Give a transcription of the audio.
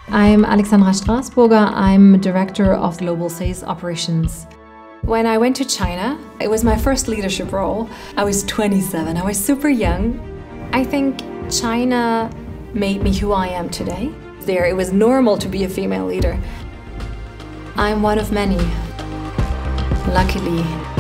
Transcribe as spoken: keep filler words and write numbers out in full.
I'm Alexandra Strassburger. I'm Director of Global Sales Operations. When I went to China, it was my first leadership role. I was twenty-seven, I was super young. I think China made me who I am today. There, it was normal to be a female leader. I'm one of many, luckily.